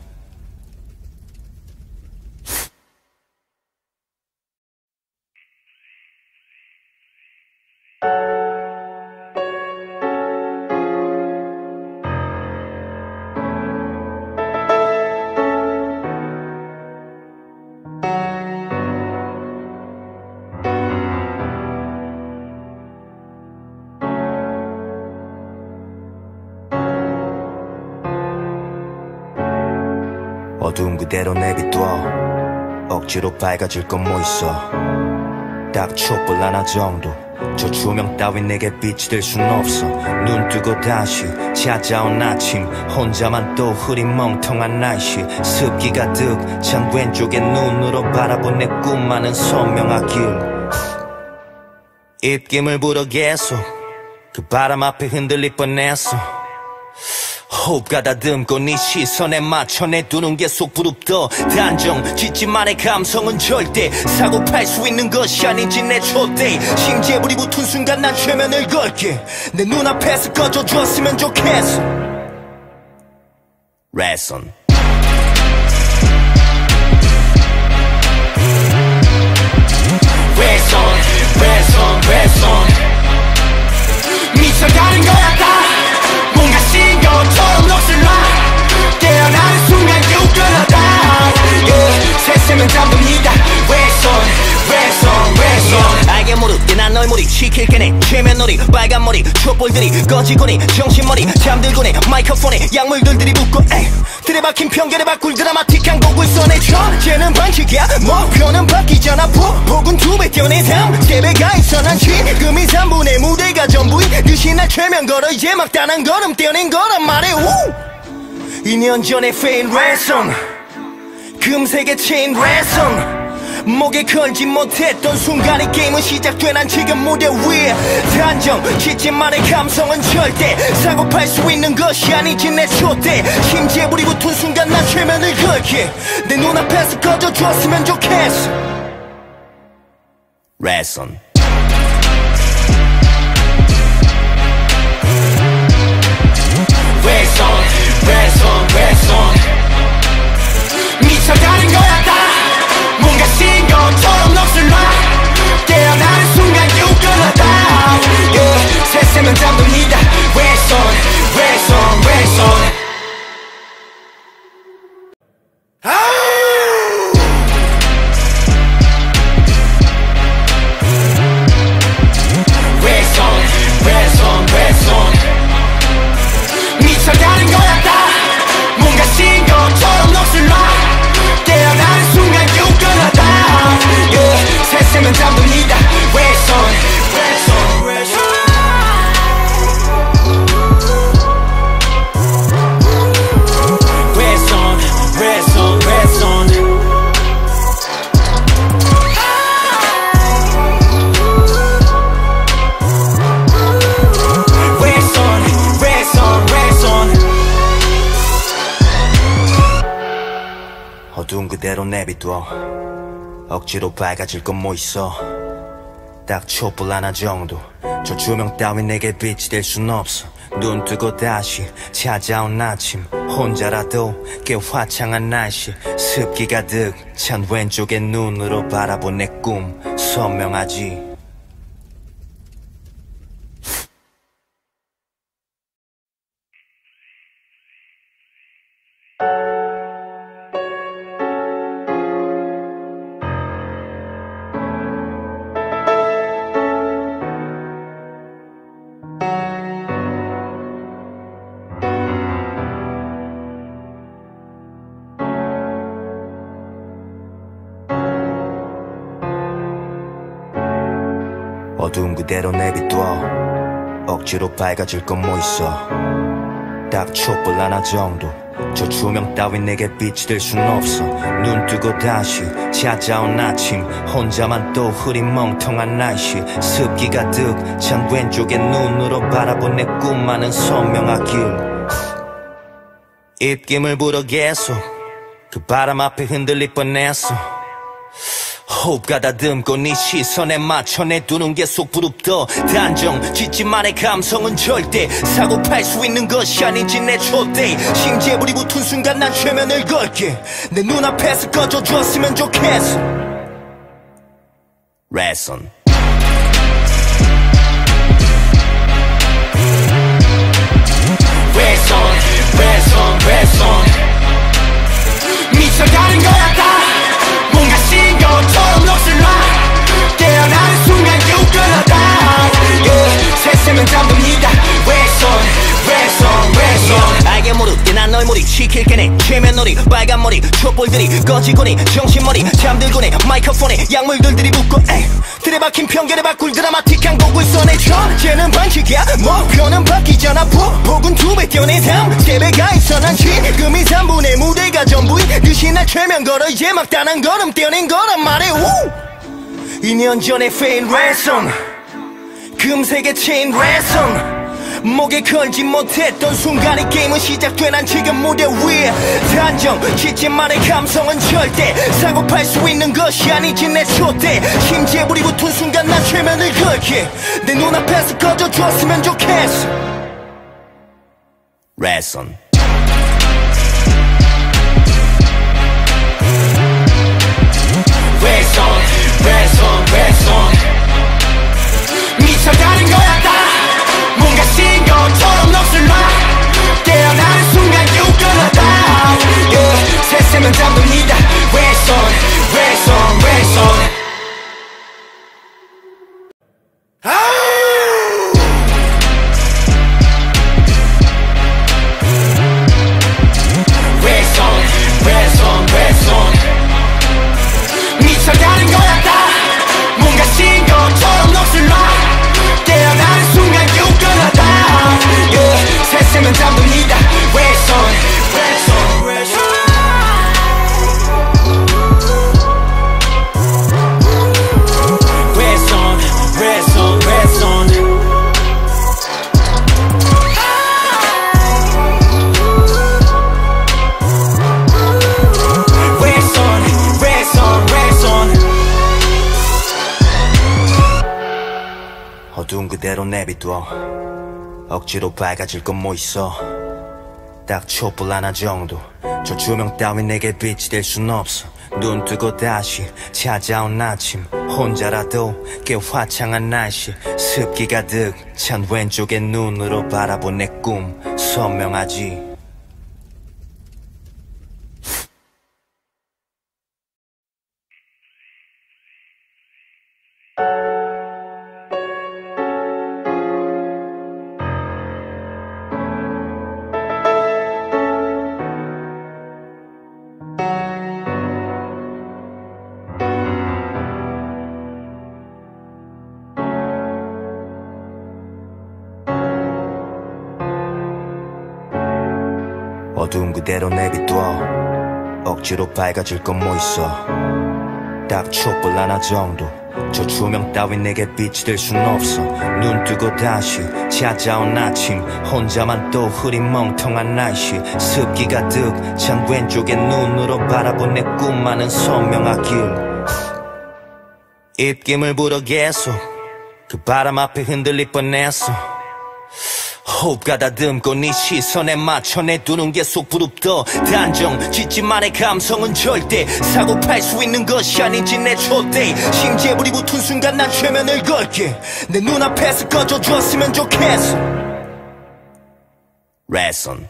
어두운 그대로 내비둬. 억지로 밝아질 건 뭐 있어. 딱 촛불 하나 정도. 저 조명 따윈 내게 빛이 될 순 없어. 눈 뜨고 다시 찾아온 아침, 혼자만 또 흐린 멍텅한 날씨. 습기 가득 찬 왼쪽의 눈으로 바라본 내 꿈만은 선명하길. 입김을 불어 계속 그 바람 앞에 흔들릴 뻔했어. 호흡 가다듬고 네 시선에 맞춰 내두는 게 속 부릅떠. 단정 짓지만의 감성은 절대 사고 팔 수 있는 것이 아닌지 내 촛대. 심지에 불이 붙은 순간 난 최면을 걸게. 내 눈앞에서 꺼져줬으면 좋겠어. 레슨 미쳐가는 거야 다 뭔가 신경처럼 넋을 놔. 깨어나는 순간 유근하다. 새세면 잠듭니다. 알게 모르게 난 널 몰입 시킬게 내 최면놀이. 빨간 머리 촛불들이 꺼지고니 정신머리 잠들고니 마이크폰에 약물들이 붙고 들이박힌 편견에 바꿀 드라마틱한 곡을 있어 내 천재는 반칙이야 목표는 바뀌잖아 폭은 2배 뛰어 내 삶 3배가 있어 난 지금이 3분의 무대가 전부인 듯이 날 최면 걸어 이제 막 단 한 걸음 떼어낸 거란 말해 2년 전에 페인 랜선 금색의 체인 랜선 목에 걸지 못했던 순간 이 게임은 시작돼 난 지금 무대 위에 단정 짓지만의 감성은 절대 사고팔 수 있는 것이 아니지 내 촛대 심지에 불이 붙은 순간 난 최면을 걸게 내 눈앞에서 꺼져줬으면 좋겠어 레슨 래선 미쳐가는 거야 다 뭔가 신경처럼 넋을 놔 깨어나는 순간 you gonna die yeah. 새세면 잠듭니다 래선 미쳐가는 거야 다 뭔가 신경처럼 넋을 놔 깨어나는 순간 you gonna die yeah. 새세면 잠듭니다 래선 어두운 그대로 내비둬 억지로 밝아질 건 뭐 있어 딱 촛불 하나 정도 저 조명 따윈 내게 빛이 될 순 없어 눈 뜨고 다시 찾아온 아침 혼자라도 꽤 화창한 날씨 습기 가득 찬 왼쪽의 눈으로 바라본 내 꿈 선명하지 어두운 그대로 내비둬 억지로 밝아질 건 뭐 있어 딱 촛불 하나 정도 저 조명 따윈 내게 빛이 될 순 없어 눈 뜨고 다시 찾아온 아침 혼자만 또 흐린 멍텅한 날씨 습기 가득 찬 왼쪽의 눈으로 바라본 내 꿈만은 선명하길 입김을 불어 계속 그 바람 앞에 흔들릴 뻔했어 호흡 가다듬고 네 시선에 맞춰 내두는 게 속 부릅떠 단정 짓지만의 감성은 절대 사고팔 수 있는 것이 아니지 내 촛대 심지에 불이 붙은 순간 난 최면을 걸게 내 눈앞에서 꺼져줬으면 좋겠어 레슨 미쳐가는 거야 다 뭔가 신경처럼 넋을 놔 깨어나는 순간 you gonna die yeah. 새세면 잠듭니다 래선 알게 모르게 난 널 몰입 시킬게 내 최면놀이 빨간 머리 촛불들이 꺼지고니 정신머리 잠들고니 마이크폰에 약물들이 붙고 틀에 박힌 편견에 바꿀 드라마틱한 곡을 써내 천재는 반칙이야 목표는 바뀌잖아 폭은 2배 뛰어 내 삶 3배가 있어 난 지금이 3분의 무대가 전부인 듯이 날 최면 걸어 이제 막 단 한 걸음 떼어낸 거란 말해 2년 전에 페인 랜선 금색의 체인 랜선 목에 걸지 못했던 순간 이 게임은 시작돼 난 지금 무대 위에 단정 짓지만의 감성은 절대 사고팔 수 있는 것이 아니지 내 촛대 심지에 불이 붙은 순간 난 최면을 걸게 내 눈앞에서 꺼져줬으면 좋겠어 레슨 미쳐가는 거야 다 뭔가 신경처럼 넋을 놔 깨어나는 순간 you gonna die yeah. 새세면 잠듭니다 래선 그대로 내비둬. 억지로 밝아질 건 뭐 있어. 딱 촛불 하나 정도. 저 조명 따윈 내게 빛이 될 순 없어. 눈 뜨고 다시 찾아온 아침, 혼자라도 꽤 화창한 날씨. 습기 가득 찬 왼쪽의 눈으로 바라본 내 꿈 선명하지. 어두운 그대로 내비둬. 억지로 밝아질 건 뭐 있어. 딱 촛불 하나 정도. 저 조명 따윈 내게 빛이 될 순 없어. 눈 뜨고 다시 찾아온 아침, 혼자만 또 흐린 멍텅한 날씨. 습기 가득 찬 왼쪽의 눈으로 바라본 내 꿈만은 선명하길. 입김을 불어 계속 그 바람 앞에 흔들릴 뻔했어. 호흡 가다듬고 네 시선에 맞춰 내두는 게 속 부릅떠. 단정 짓지만의 감성은 절대 사고 팔 수 있는 것이 아닌지 내 촛대. 심재불이 붙은 순간 난 최면을 걸게. 내 눈앞에서 꺼져줬으면 좋겠어. 레슨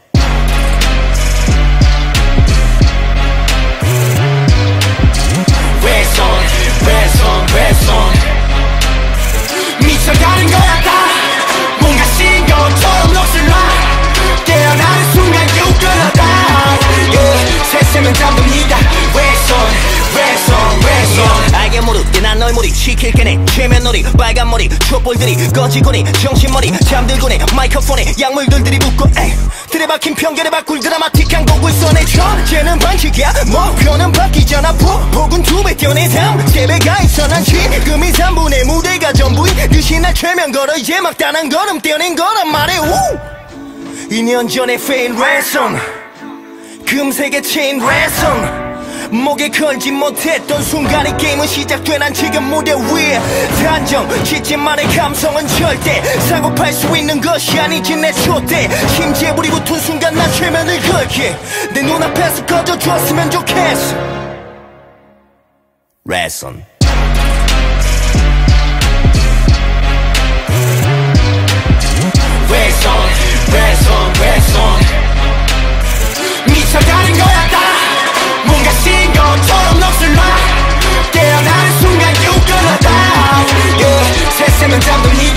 미쳐가는 거야 다. 뭔가 신경처럼 넋을 놔. 깨어나는 순간 유끈하다. 새세면 잠듭니다. 알게 모르게 난 널 몰입 시킬 게네. 최면놀이 빨간머리 촛불들이 꺼지고니 정신머리 잠들고니 마이크폰에 약물들이 붙고 들이박힌 편견에 바꿀 드라마틱한 곡을 써내줘. 쟤는 반칙이야 목표는 바뀌잖아. 폭은 2배 뛰어내 다음 3배가 있어. 난 지금이 3분의 무대가 전부인 듯이 날 최면 걸어. 이제 막 단한 걸음 떼어낸 거란 말해. 2년 전에 fail ransom, 금색의 chain ransom. 목에 걸지 못했던 순간에 게임은 시작돼. 난 지금 무대 위에 단정 짓지만의 감성은 절대 사고 팔 수 있는 것이 아니지 내 촛대. 심재불이 붙은 순간 난 최면을 걸게. 내 눈앞에서 꺼져줬으면 좋겠어. 레슨 미쳐가는 거야 다. 뭔가 신경처럼 넋을 놔. 깨어나는 순간 유끈하다. 새세면 잠듭니다.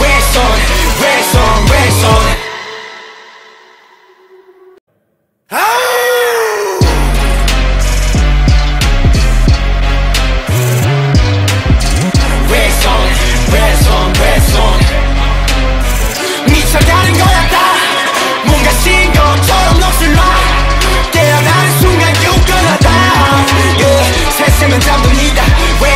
미쳐가는 거야 다. 뭔가 신경처럼 넋을 놔. 깨어나는 순간 유끈하다. 새세면 잠듭니다.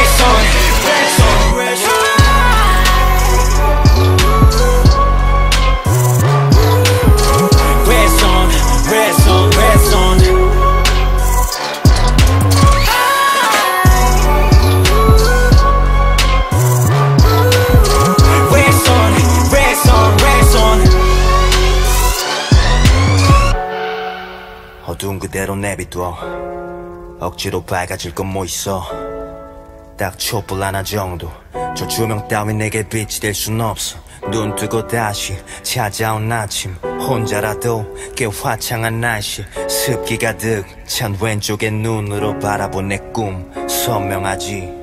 어두운 그대로 내비둬. 억지로 밝아질 건 뭐 있어. 딱 촛불 하나 정도. 저 조명 따윈 내게 빛이 될 순 없어. 눈 뜨고 다시 찾아온 아침, 혼자라도 꽤 화창한 날씨. 습기 가득 찬 왼쪽의 눈으로 바라본 내 꿈 선명하지.